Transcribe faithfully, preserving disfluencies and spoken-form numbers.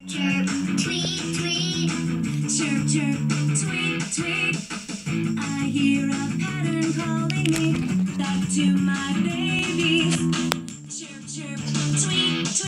Chirp, tweet, tweet. Chirp, chirp, tweet, tweet. I hear a pattern calling me back to my babies.